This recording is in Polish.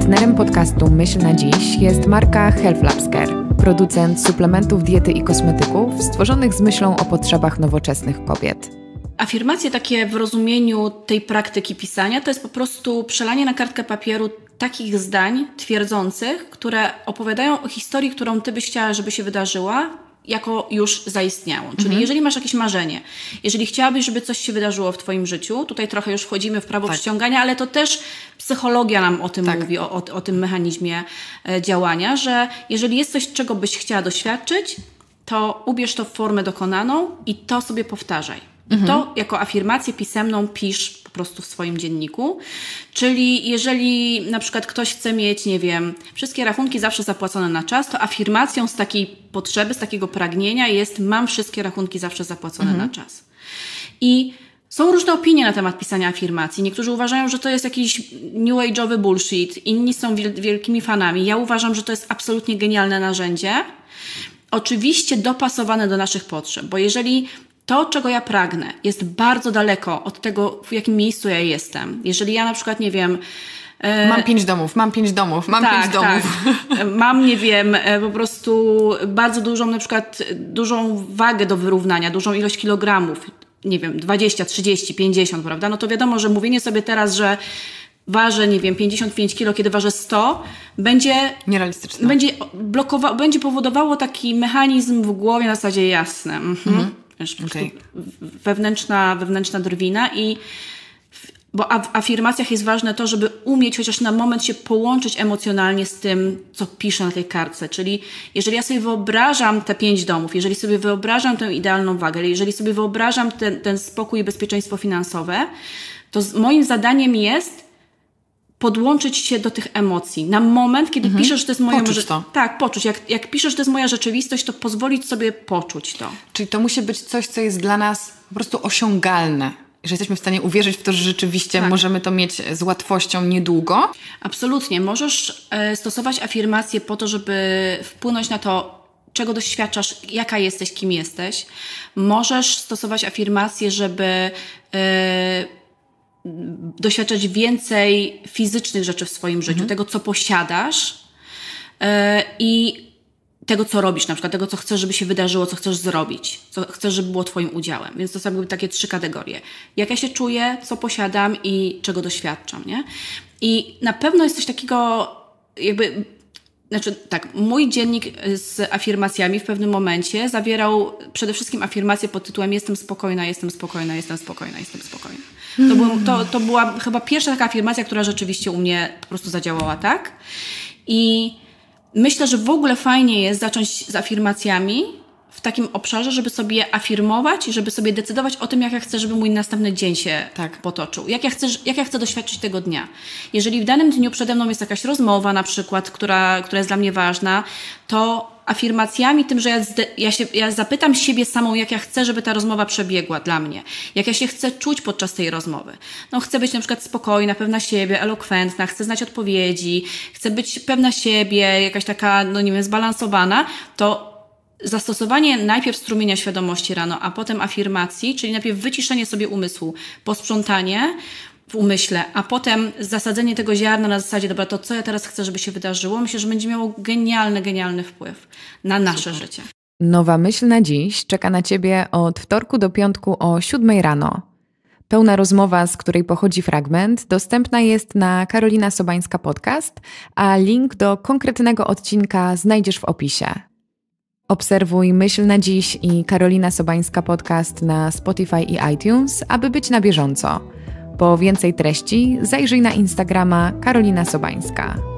Partnerem podcastu Myśl na dziś jest marka Health Labs Care, producent suplementów diety i kosmetyków stworzonych z myślą o potrzebach nowoczesnych kobiet. Afirmacje takie w rozumieniu tej praktyki pisania to jest po prostu przelanie na kartkę papieru takich zdań twierdzących, które opowiadają o historii, którą ty byś chciała, żeby się wydarzyła, jako już zaistniałą. Czyli jeżeli masz jakieś marzenie, jeżeli chciałabyś, żeby coś się wydarzyło w twoim życiu, tutaj trochę już wchodzimy w prawo przyciągania, ale to też psychologia nam o tym mówi, o tym mechanizmie działania, że jeżeli jest coś, czego byś chciała doświadczyć, to ubierz to w formę dokonaną i to sobie powtarzaj. To jako afirmację pisemną pisz po prostu w swoim dzienniku. Czyli jeżeli na przykład ktoś chce mieć, nie wiem, wszystkie rachunki zawsze zapłacone na czas, to afirmacją z takiej potrzeby, z takiego pragnienia jest: mam wszystkie rachunki zawsze zapłacone na czas. I są różne opinie na temat pisania afirmacji. Niektórzy uważają, że to jest jakiś new age'owy bullshit, inni są wielkimi fanami. Ja uważam, że to jest absolutnie genialne narzędzie. Oczywiście dopasowane do naszych potrzeb, bo jeżeli to, czego ja pragnę, jest bardzo daleko od tego, w jakim miejscu ja jestem. Jeżeli ja na przykład, nie wiem... Mam 5 domów. Mam, nie wiem, po prostu bardzo dużą, na przykład dużą wagę do wyrównania, dużą ilość kilogramów, nie wiem, 20, 30, 50, prawda? No to wiadomo, że mówienie sobie teraz, że ważę, nie wiem, 55 kilo, kiedy ważę 100, będzie nierealistyczne. Będzie powodowało taki mechanizm w głowie na zasadzie jasne. Wewnętrzna drwina bo w afirmacjach jest ważne to, żeby umieć chociaż na moment się połączyć emocjonalnie z tym, co piszę na tej kartce. Czyli jeżeli ja sobie wyobrażam te 5 domów, jeżeli sobie wyobrażam tę idealną wagę, jeżeli sobie wyobrażam ten spokój i bezpieczeństwo finansowe, to moim zadaniem jest podłączyć się do tych emocji. Na moment, kiedy piszesz, że to jest moja... Tak, poczuć. Jak piszesz, że to jest moja rzeczywistość, to pozwolić sobie poczuć to. Czyli to musi być coś, co jest dla nas po prostu osiągalne. Że jesteśmy w stanie uwierzyć w to, że rzeczywiście możemy to mieć z łatwością niedługo. Absolutnie. Możesz stosować afirmacje po to, żeby wpłynąć na to, czego doświadczasz, jaka jesteś, kim jesteś. Możesz stosować afirmacje, żeby doświadczać więcej fizycznych rzeczy w swoim życiu, tego, co posiadasz i tego, co robisz, na przykład tego, co chcesz, żeby się wydarzyło, co chcesz zrobić, co chcesz, żeby było twoim udziałem. Więc to są jakby takie 3 kategorie. Jak ja się czuję, co posiadam i czego doświadczam, nie? I na pewno jest coś takiego mój dziennik z afirmacjami w pewnym momencie zawierał przede wszystkim afirmację pod tytułem: jestem spokojna, jestem spokojna, jestem spokojna, jestem spokojna. To była chyba pierwsza taka afirmacja, która rzeczywiście u mnie po prostu zadziałała tak. I myślę, że w ogóle fajnie jest zacząć z afirmacjami w takim obszarze, żeby sobie afirmować i żeby sobie decydować o tym, jak ja chcę, żeby mój następny dzień się potoczył. Jak ja chcę doświadczyć tego dnia. Jeżeli w danym dniu przede mną jest jakaś rozmowa na przykład, która jest dla mnie ważna, to afirmacjami, tym, że ja zapytam siebie samą, jak ja chcę, żeby ta rozmowa przebiegła dla mnie. Jak ja się chcę czuć podczas tej rozmowy. No, chcę być na przykład spokojna, pewna siebie, elokwentna, chcę znać odpowiedzi, chcę być pewna siebie, jakaś taka, zbalansowana, to zastosowanie najpierw strumienia świadomości rano, a potem afirmacji, czyli najpierw wyciszenie sobie umysłu, posprzątanie w umyśle, a potem zasadzenie tego ziarna na zasadzie: dobra, to co ja teraz chcę, żeby się wydarzyło, myślę, że będzie miało genialny wpływ na nasze życie. Nowa myśl na dziś czeka na Ciebie od wtorku do piątku o 7 rano. Pełna rozmowa, z której pochodzi fragment, dostępna jest na Karolina Sobańska Podcast, a link do konkretnego odcinka znajdziesz w opisie. Obserwuj Myśl na dziś i Karolina Sobańska Podcast na Spotify i iTunes, aby być na bieżąco. Po więcej treści zajrzyj na Instagrama Karolina Sobańska.